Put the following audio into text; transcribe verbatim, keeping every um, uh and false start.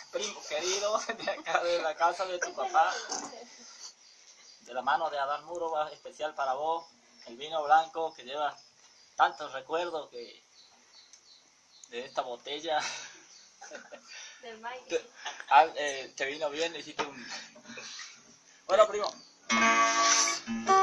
primo querido de acá de la casa de tu papá, de la mano de Adán Muro, va especial para vos, el vino blanco que lleva tantos recuerdos que de esta botella. Del Mike. Te, ah, eh, te vino bien, hiciste un... Bueno, primo.